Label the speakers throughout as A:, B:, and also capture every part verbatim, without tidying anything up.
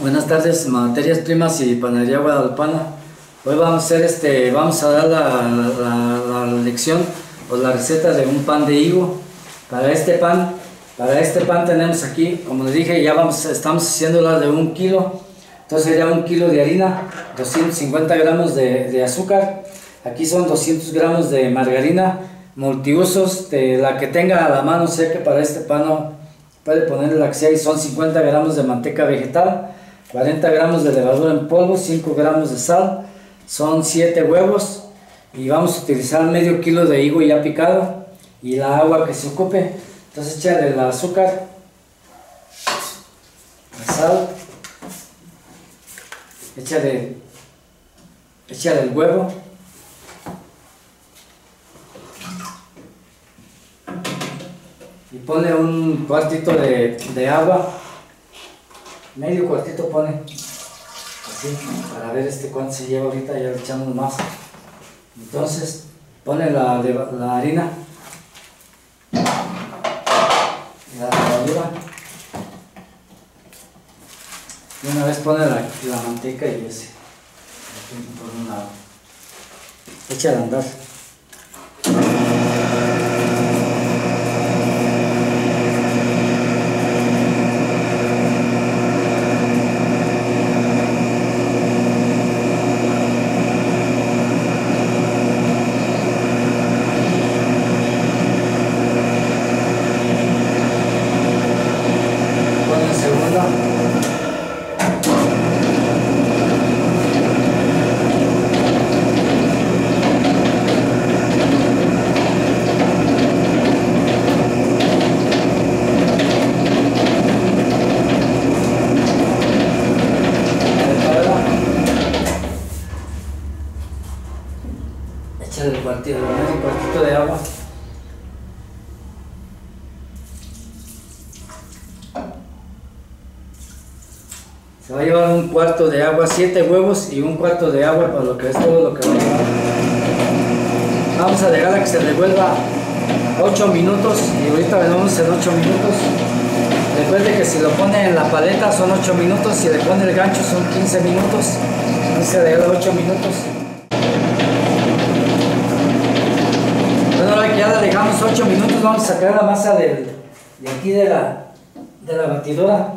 A: Buenas tardes, Materias Primas y Panadería Guadalupana. Hoy vamos a hacer este, vamos a dar la, la, la lección o la receta de un pan de higo. Para este pan, para este pan tenemos aquí, como les dije, ya vamos, estamos haciéndola de un kilo. Entonces sería un kilo de harina, doscientos cincuenta gramos de, de azúcar. Aquí son doscientos gramos de margarina multiusos, de la que tenga a la mano. Sé que para este pan no puede ponerle la que sea, y son cincuenta gramos de manteca vegetal, cuarenta gramos de levadura en polvo, cinco gramos de sal, son siete huevos, y vamos a utilizar medio kilo de higo ya picado y la agua que se ocupe. Entonces échale el azúcar, la sal, échale, échale el huevo, y pone un cuartito de, de agua, medio cuartito pone, así, para ver este cuánto se lleva ahorita. Ya le echamos más. Entonces pone la, la harina, la levadura, y una vez pone la, la manteca y ese, por un lado, echa a andar. Echale el cuartito, el cuartito de agua. Se va a llevar un cuarto de agua, siete huevos y un cuarto de agua, para lo que es todo lo que va a llevar. Vamos a dejar a que se revuelva ocho minutos, y ahorita venimos en ocho minutos. Recuerde que si lo pone en la paleta son ocho minutos, si le pone el gancho son quince minutos. Entonces se deja ocho minutos. Bueno, ahora que ya la dejamos ocho minutos, vamos a sacar la masa del, de aquí de la, de la batidora.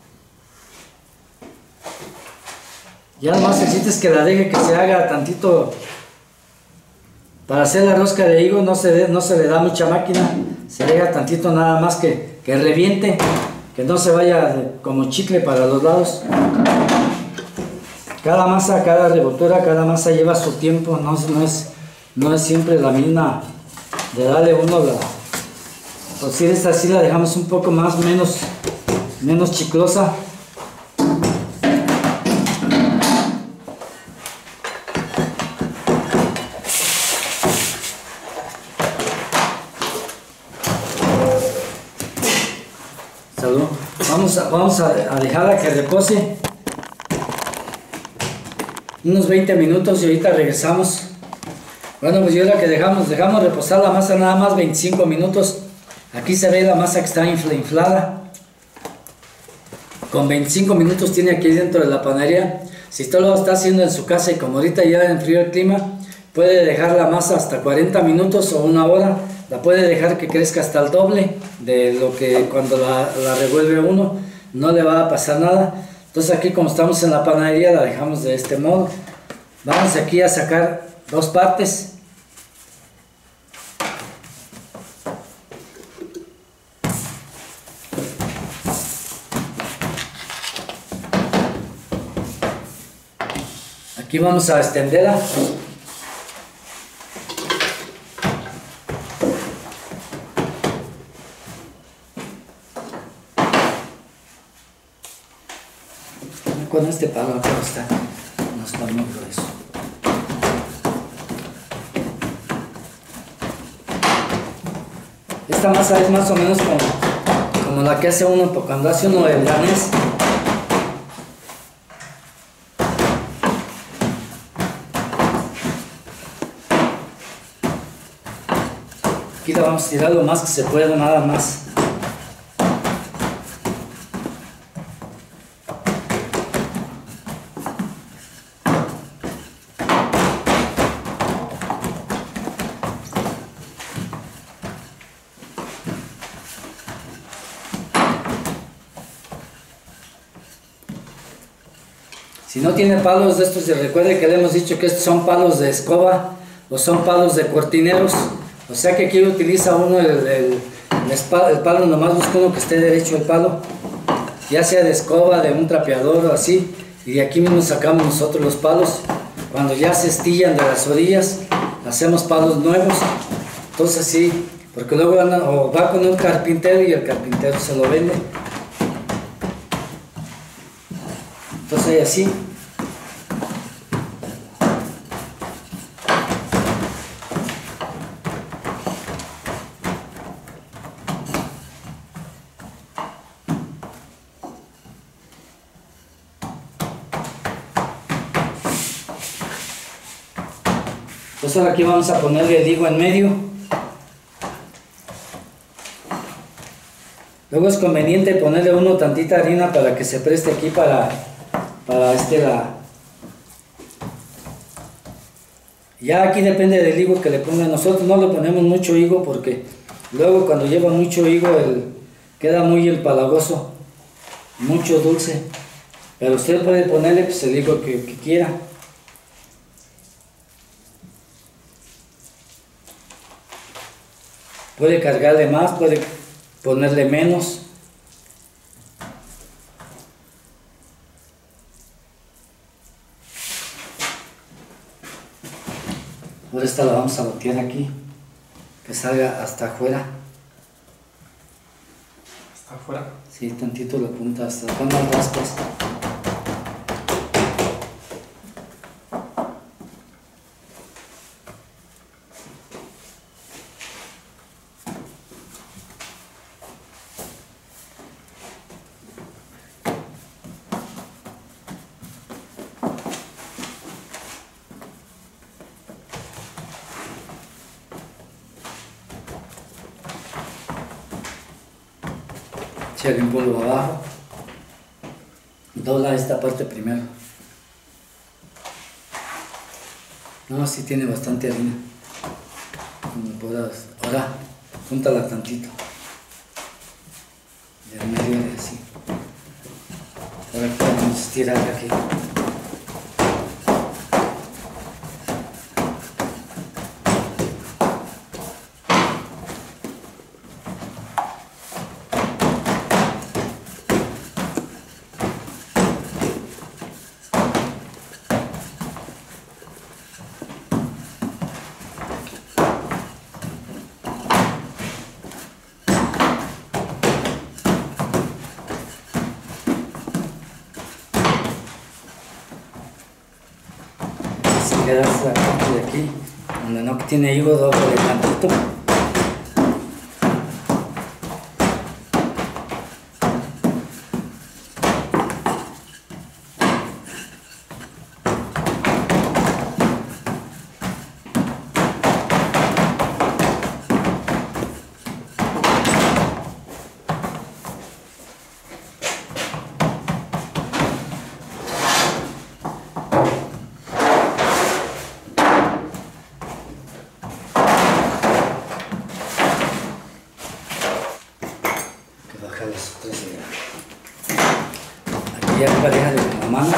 A: Ya nomás necesitas que la deje que se haga tantito. Para hacer la rosca de higo no se, de, no se le da mucha máquina, se deja tantito nada más que, que reviente, que no se vaya como chicle para los lados. Cada masa, cada revoltura, cada masa lleva su tiempo, no, no, es, no es siempre la misma de darle uno la... Pues si esta sí la dejamos un poco más, menos, menos chiclosa. Salud. Vamos a, vamos a, a dejarla que repose unos veinte minutos y ahorita regresamos. Bueno, pues yo la que dejamos, dejamos reposar la masa nada más veinticinco minutos. Aquí se ve la masa que está inflada. Con veinticinco minutos tiene aquí dentro de la panadería. Si usted lo está haciendo en su casa y como ahorita ya enfrió el clima, puede dejar la masa hasta cuarenta minutos o una hora. La puede dejar que crezca hasta el doble de lo que cuando la, la revuelve uno, no le va a pasar nada. Entonces aquí, como estamos en la panadería, la dejamos de este modo. Vamos aquí a sacar dos partes. Aquí vamos a extenderla. Con este palo acá está, no está muy grueso. Esta masa es más o menos como, como la que hace uno cuando hace uno el danés. Aquí la vamos a tirar lo más que se pueda, nada más. Si no tiene palos de estos, se recuerde que le hemos dicho que estos son palos de escoba o son palos de cortineros. O sea que aquí utiliza uno el, el, el, espa, el palo, nomás busca uno que esté derecho el palo, ya sea de escoba, de un trapeador o así. Y de aquí mismo sacamos nosotros los palos. Cuando ya se estillan de las orillas, hacemos palos nuevos. Entonces sí, porque luego andan, o va con un carpintero y el carpintero se lo vende. Entonces así. Entonces ahora aquí vamos a ponerle el higo en medio. Luego es conveniente ponerle uno tantita harina para que se preste aquí para, para este la... Ya aquí depende del higo que le pongan. Nosotros no le ponemos mucho higo porque luego cuando lleva mucho higo el, queda muy empalagoso, mucho dulce. Pero usted puede ponerle pues, el higo que, que quiera. Puede cargarle más, puede ponerle menos. Ahora esta la vamos a voltear aquí, que salga hasta afuera.
B: ¿Hasta afuera?
A: Sí, tantito la punta, hasta acá más raspas. Echarle un polvo abajo, dobla esta parte primero. No, sí tiene bastante harina. Como puedas. Ahora, júntala tantito. De medio de así. Ahora podemos estirar aquí. Queda esta parte de aquí, donde no tiene higo, doble de tantito. Aquí ya pareja de la mano.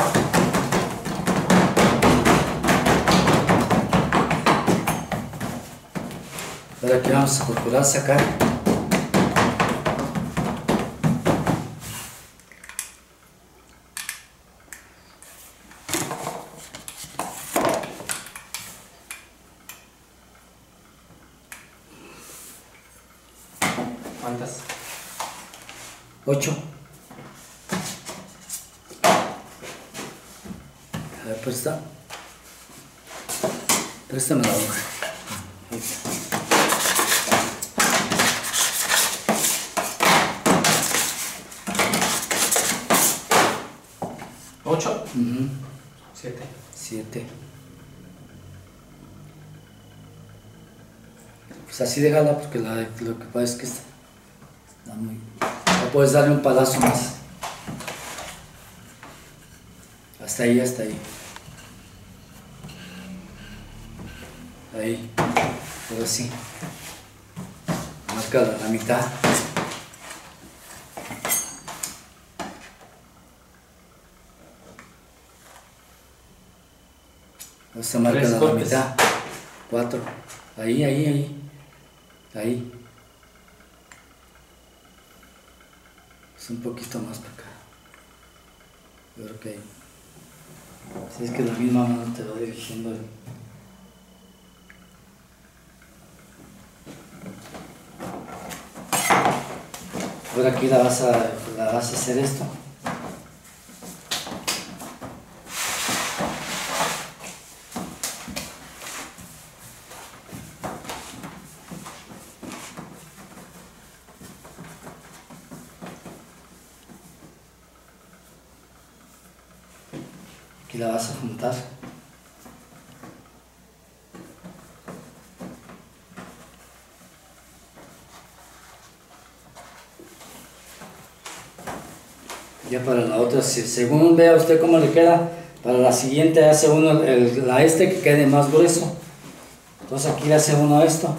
A: Ahora aquí vamos a procurar sacar.
B: ¿Cuántas?
A: Ocho. A ver, presta. Préstame la hoja.
B: ¿Ocho?
A: Uh-huh.
B: Siete.
A: Siete. Pues así déjala porque la, lo que pasa es que está, está muy... No puedes darle un palazo más. Hasta ahí, hasta ahí. Ahí. Pero así. Marca la, la mitad. Se marca
B: Tres
A: la
B: cortes.
A: mitad. Cuatro. Ahí, ahí, ahí. Ahí. Es un poquito más para acá. Yo creo que ahí. Si es que la misma mano te va dirigiendo. el- Ahora aquí la vas a, la vas a hacer esto. Aquí la vas a juntar. Ya para la otra, si- según vea usted cómo le queda, para la siguiente hace uno el, la este que quede más grueso. Entonces aquí le hace uno esto.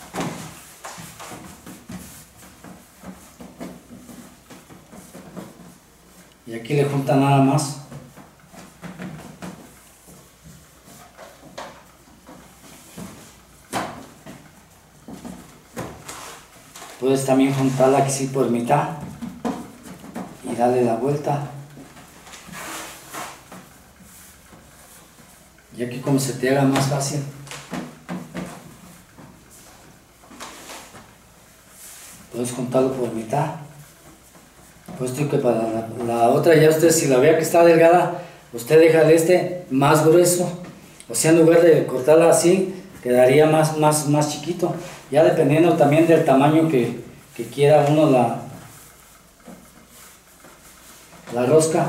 A: Y aquí le junta nada más. Puedes también juntarla aquí sí por mitad y darle la vuelta. Y aquí como se te haga más fácil. Puedes juntarlo por mitad. Puesto que para la, la otra ya usted si la vea que está delgada, usted deja el este más grueso. O sea, en lugar de cortarla así, quedaría más, más, más chiquito. Ya dependiendo también del tamaño que, que quiera uno la, la rosca.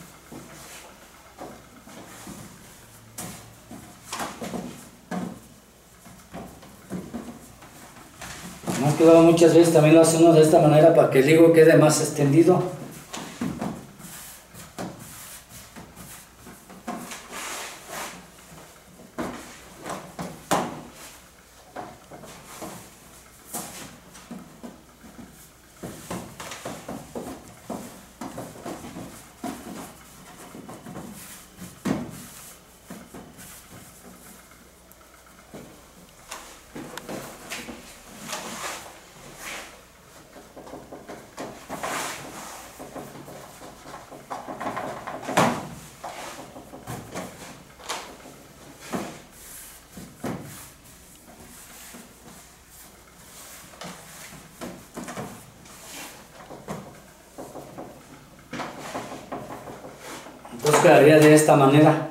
A: Más que luego muchas veces también lo hace uno de esta manera para que el higo quede más extendido. Entonces quedaría de esta manera.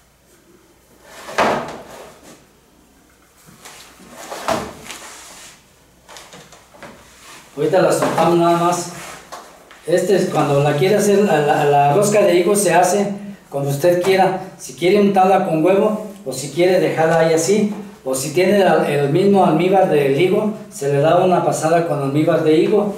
A: Ahorita la soltamos nada más. Este es cuando la quiere hacer, la, la, la rosca de higo se hace como usted quiera. Si quiere untarla con huevo o si quiere dejarla ahí así. O si tiene el mismo almíbar del higo, se le da una pasada con almíbar de higo.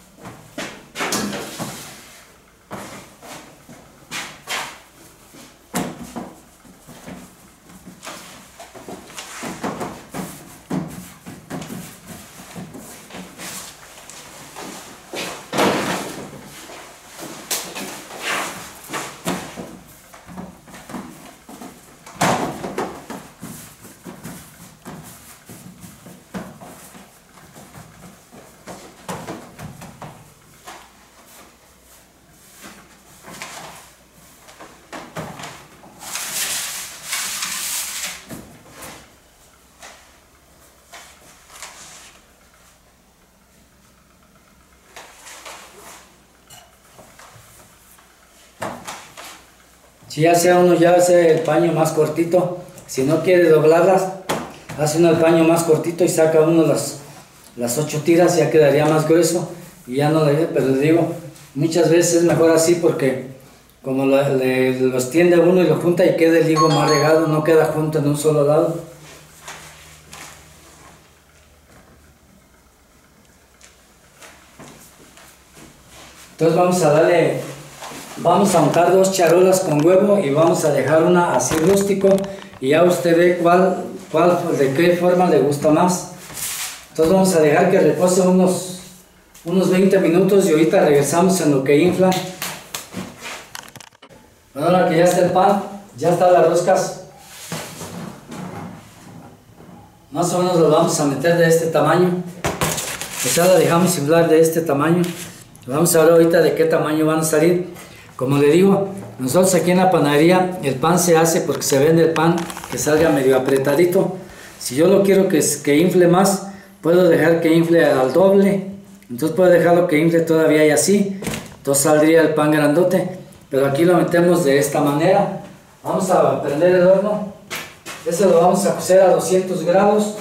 A: Si ya sea uno ya hace el paño más cortito, si no quiere doblarlas, hace uno el paño más cortito y saca uno las, las ocho tiras, ya quedaría más grueso y ya no le, pero le digo, muchas veces es mejor así porque como lo, le, los tiende uno y lo junta y queda el higo más regado, no queda junto en un solo lado. Entonces vamos a darle, vamos a untar dos charolas con huevo y vamos a dejar una así rústico y ya usted ve cuál, cuál, de qué forma le gusta más. Entonces vamos a dejar que repose unos, unos veinte minutos y ahorita regresamos en lo que infla. Bueno, ahora que ya está el pan, ya están las roscas más o menos lo vamos a meter de este tamaño. O sea, lo dejamos inflar de este tamaño. Vamos a ver ahorita de qué tamaño van a salir. Como le digo, nosotros aquí en la panadería el pan se hace porque se vende el pan que salga medio apretadito. Si yo lo quiero que, que infle más, puedo dejar que infle al doble. Entonces puedo dejarlo que infle todavía y así. Entonces saldría el pan grandote. Pero aquí lo metemos de esta manera. Vamos a prender el horno. Este lo vamos a cocer a doscientos grados.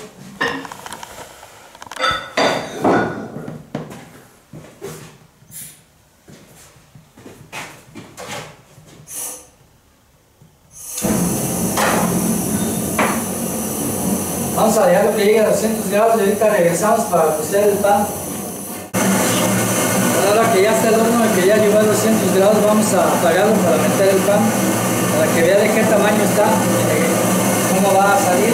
A: Vamos a dejarlo que llegue a doscientos grados y ahorita regresamos para cocer el pan. Ahora que ya está el horno y que ya llegó a doscientos grados, vamos a apagarlo para meter el pan, para que vea de qué tamaño está, y cómo va a salir.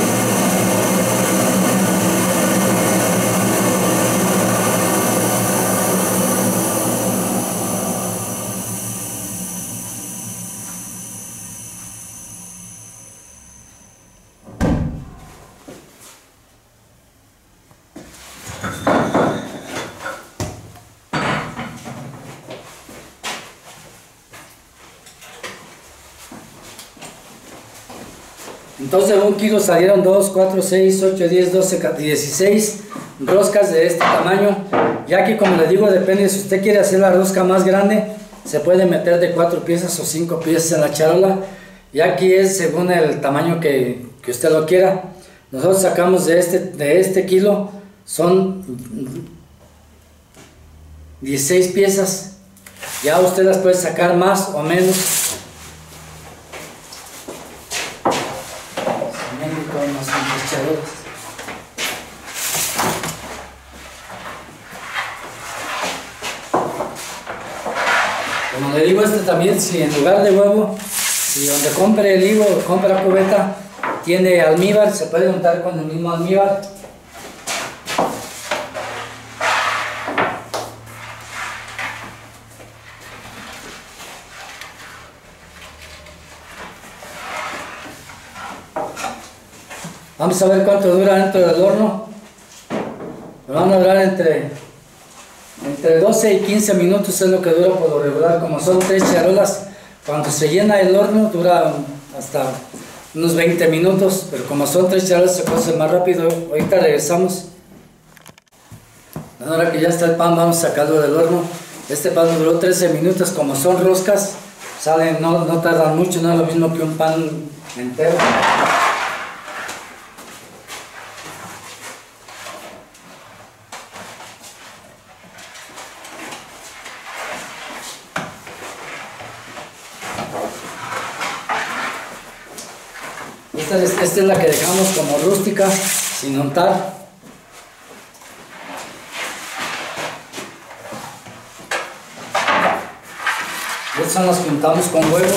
A: Entonces de un kilo salieron dos, cuatro, seis, ocho, diez, doce, dieciséis roscas de este tamaño. Ya que, como le digo, depende, si usted quiere hacer la rosca más grande, se puede meter de cuatro piezas o cinco piezas en la charola. Y aquí es según el tamaño que, que usted lo quiera. Nosotros sacamos de este, de este kilo, son dieciséis piezas. Ya usted las puede sacar más o menos. Como le digo, este también, si en lugar de huevo, si donde compre el higo o compra cubeta, tiene almíbar, se puede untar con el mismo almíbar. Vamos a ver cuánto dura dentro del horno. Van a durar entre, entre doce y quince minutos, es lo que dura por lo regular. Como son tres charolas, cuando se llena el horno dura hasta unos veinte minutos, pero como son tres charolas se cose más rápido. Ahorita regresamos. Ahora que ya está el pan, vamos a sacarlo del horno. Este pan duró trece minutos, como son roscas, salen, no, no tardan mucho, no es lo mismo que un pan entero. Esta es, esta es la que dejamos como rústica, sin untar. Estas son las que untamos con huevo.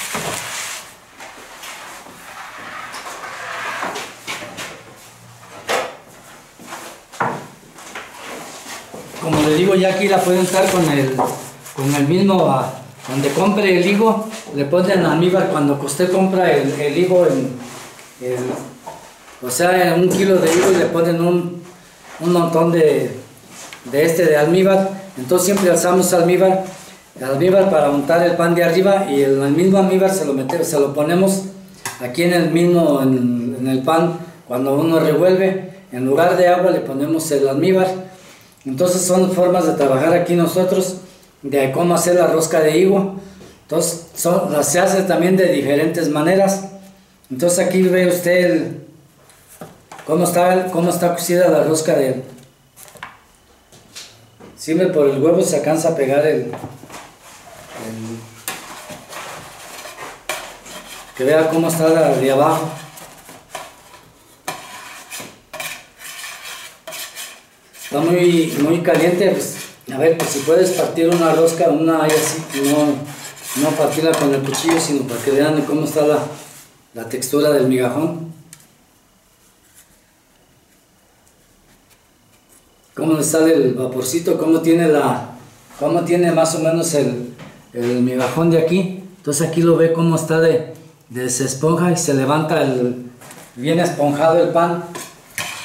A: Como le digo, ya aquí la puede untar con el, con el mismo, donde compre el higo, le ponen almíbar. Cuando usted compra el, el higo en El, o sea, en un kilo de higo le ponen un, un montón de, de este de almíbar. Entonces siempre alzamos almíbar, almíbar para untar el pan de arriba, y el, el mismo almíbar se lo metemos, se lo ponemos aquí en el mismo, en, en el pan. Cuando uno revuelve, en lugar de agua le ponemos el almíbar. Entonces son formas de trabajar aquí nosotros, de cómo hacer la rosca de higo. Entonces son, se hace también de diferentes maneras. Entonces aquí ve usted el, cómo, está, cómo está cocida la rosca de él. Siempre por el huevo se alcanza a pegar el, el que vea cómo está la de abajo. Está muy, muy caliente, pues, a ver, pues si puedes partir una rosca, una ahí así, no, no partirla con el cuchillo, sino para que vean cómo está la la textura del migajón, cómo le sale el vaporcito, cómo tiene la, cómo tiene más o menos el, el migajón de aquí. Entonces aquí lo ve cómo está de, de se esponja y se levanta el, bien esponjado el pan.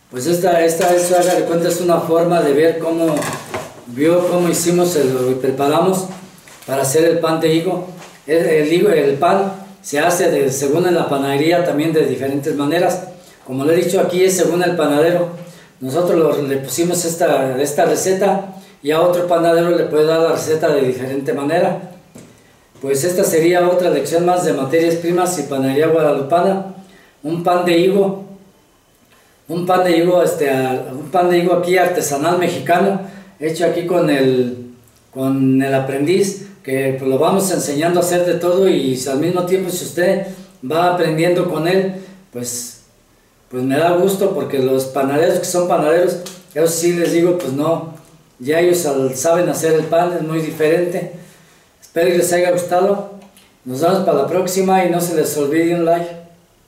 A: Pues esta, esta, esta, haga de cuenta, es una forma de ver cómo, vio cómo hicimos, el, lo preparamos para hacer el pan de higo. El, el, higo, el pan se hace de, según en la panadería también de diferentes maneras. Como lo he dicho aquí, es según el panadero. Nosotros lo, le pusimos esta, esta receta y a otro panadero le puede dar la receta de diferente manera. Pues esta sería otra lección más de materias primas y panadería guadalupana. Un pan de higo, un pan de higo, este, un pan de higo aquí artesanal mexicano, hecho aquí con el, con el aprendiz, que pues, lo vamos enseñando a hacer de todo, y al mismo tiempo si usted va aprendiendo con él, pues, pues me da gusto, porque los panaderos que son panaderos, ellos sí les digo, pues no, ya ellos saben hacer el pan, es muy diferente. Espero que les haya gustado. Nos vemos para la próxima y no se les olvide un like.